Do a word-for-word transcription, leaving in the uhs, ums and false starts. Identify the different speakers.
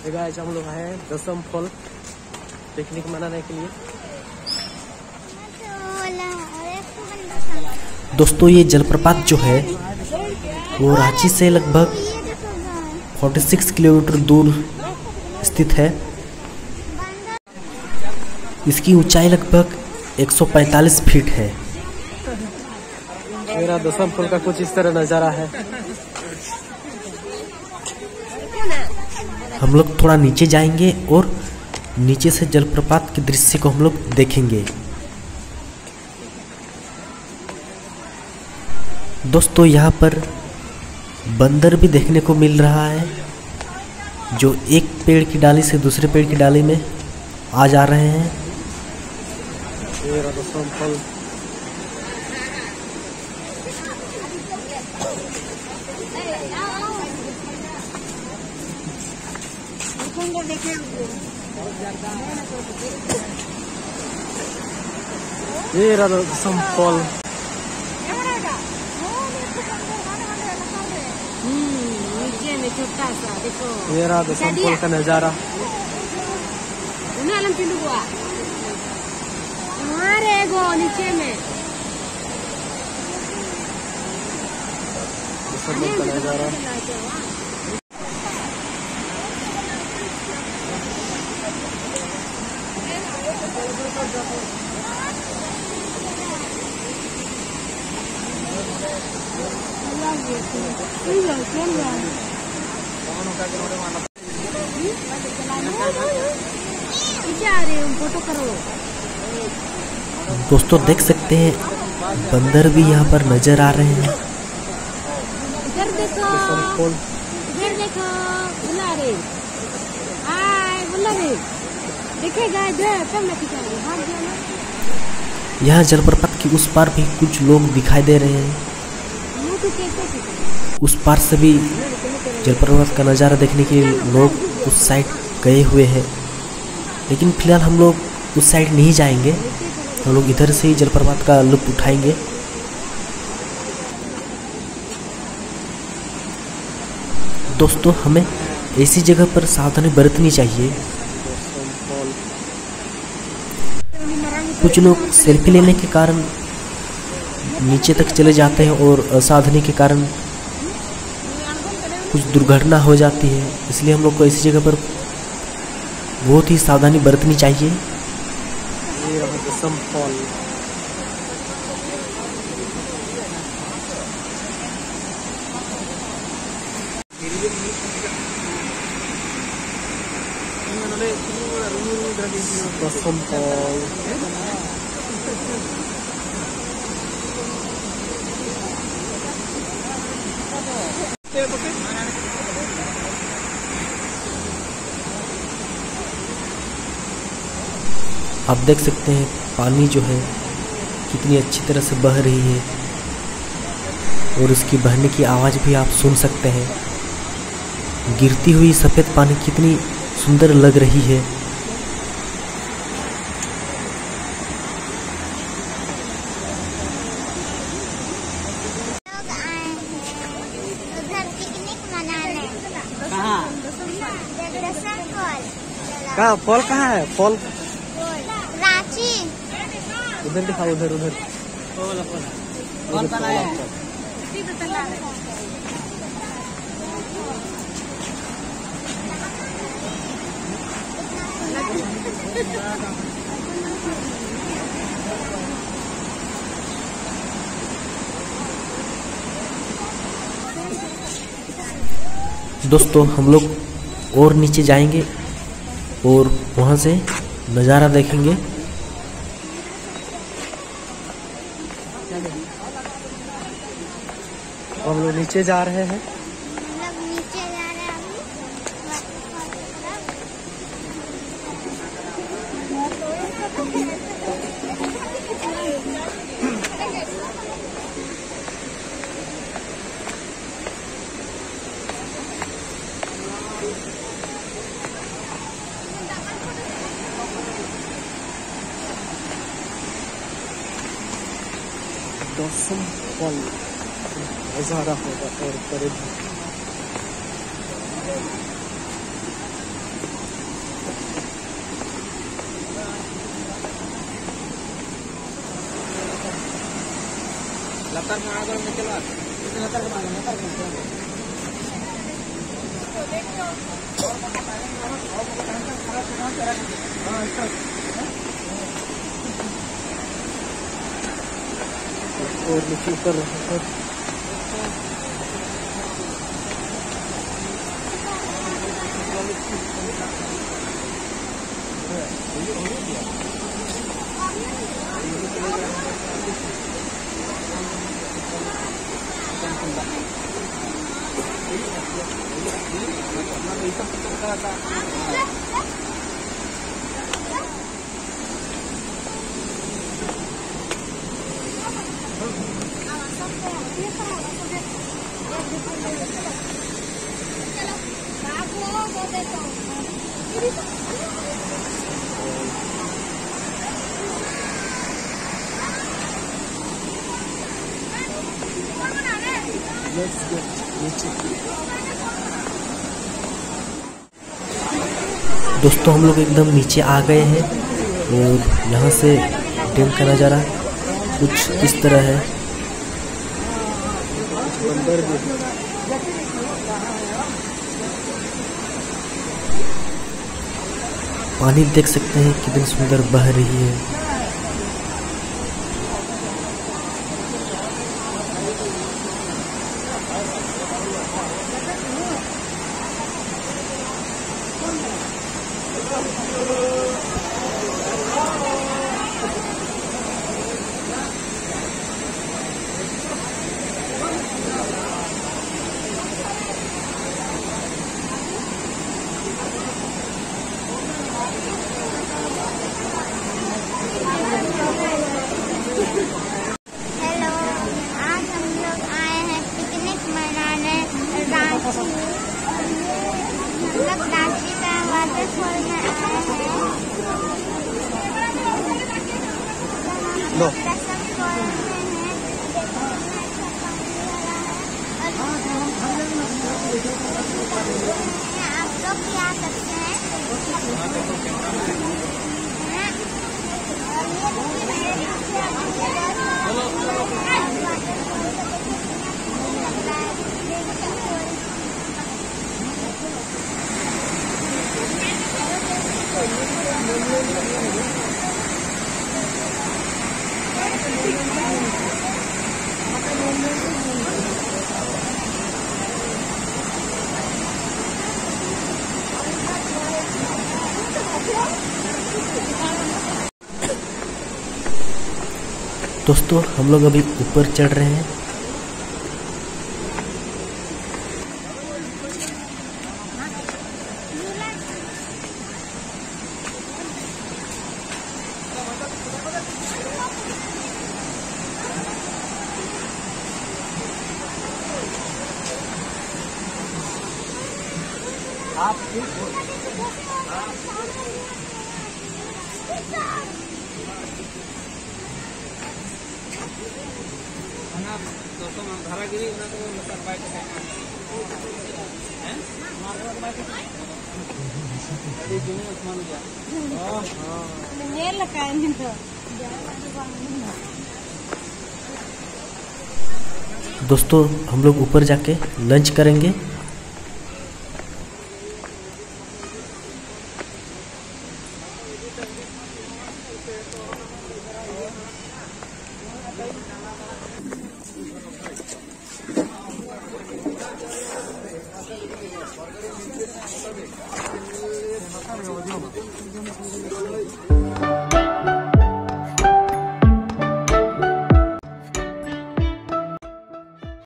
Speaker 1: Guys हम लोग आए दसम फॉल पिकनिक मनाने के लिए।
Speaker 2: दोस्तों ये जलप्रपात जो है वो रांची से लगभग छियालीस किलोमीटर दूर स्थित है। इसकी ऊंचाई लगभग एक सौ पैंतालीस फीट है।
Speaker 1: मेरा दसम फॉल का कुछ इस तरह नजारा है।
Speaker 2: हम लोग थोड़ा नीचे जाएंगे और नीचे से जलप्रपात के दृश्य को हम लोग देखेंगे। दोस्तों यहाँ पर बंदर भी देखने को मिल रहा है, जो एक पेड़ की डाली से दूसरे पेड़ की डाली में आ जा रहे हैं।
Speaker 1: मेरा दसम फॉल मेरा दसम फॉल मेरा दसम फॉल का नजारा।
Speaker 3: नीचे में
Speaker 1: दसम फॉल का नजारा।
Speaker 3: फोटो करो।
Speaker 2: दोस्तों देख सकते हैं बंदर भी यहाँ पर नजर आ रहे हैं।
Speaker 3: इधर देखो, इधर देखो, बुला रे, हाय बुला रे, देखेगा इधर कब मैं खिंचाऊंगी, भाग जाना।
Speaker 2: यहाँ जलप्रपात के उस पार भी कुछ लोग दिखाई दे रहे हैं। उस पार से भी जलप्रपात का नज़ारा देखने के लिए लोग उस साइड गए हुए हैं, लेकिन फिलहाल हम लोग उस साइड नहीं जाएंगे। हम लोग इधर से ही जलप्रपात का लुत्फ उठाएंगे। दोस्तों हमें ऐसी जगह पर सावधानी बरतनी चाहिए। कुछ लोग सेल्फी लेने के कारण नीचे तक चले जाते हैं और असावधानी के कारण कुछ दुर्घटना हो जाती है, इसलिए हम लोग को ऐसी जगह पर बहुत ही सावधानी बरतनी चाहिए।
Speaker 1: दसम फॉल दसम फॉल
Speaker 2: आप देख सकते हैं पानी जो है कितनी अच्छी तरह से बह रही है और उसकी बहने की आवाज़ भी आप सुन सकते हैं। गिरती हुई सफ़ेद पानी कितनी सुंदर लग रही है।
Speaker 1: कहाँ फॉल कहाँ है? फॉल
Speaker 3: रांची।
Speaker 1: उधर दिखाओ, उधर उधर कौन सा है?
Speaker 2: दोस्तों हम लोग और नीचे जाएंगे और वहाँ से नज़ारा देखेंगे।
Speaker 1: हम लोग नीचे जा रहे हैं।
Speaker 3: नीचे जा रहे हैं
Speaker 1: दसम फॉल नजारा होगा और करीब latar mana kalau mau keluar? Latar ke mana? Latar ke mana? और नीचे ऊपर ऊपर
Speaker 2: दोस्तों हम लोग एकदम नीचे आ गए हैं और यहाँ से डैम का नज़ारा कुछ इस तरह है। पानी देख सकते हैं कितनी सुंदर बह रही है।
Speaker 3: हेलो, आज हम लोग आए हैं पिकनिक मनाने रांची। हम लोग रांची का वाटरफॉल में आए हैं।
Speaker 1: लो
Speaker 3: आप लोग भी आ सकते हैं।
Speaker 2: दोस्तों हम लोग अभी ऊपर चढ़ रहे हैं।
Speaker 1: आप दोस्तों धारागिरी ना तो लतार बाइक है हैं मार्ग बाइक है अरे जिने आसमान गया हां हां
Speaker 3: ये लगा नहीं तो
Speaker 2: दोस्तों हम लोग ऊपर जाके लंच करेंगे।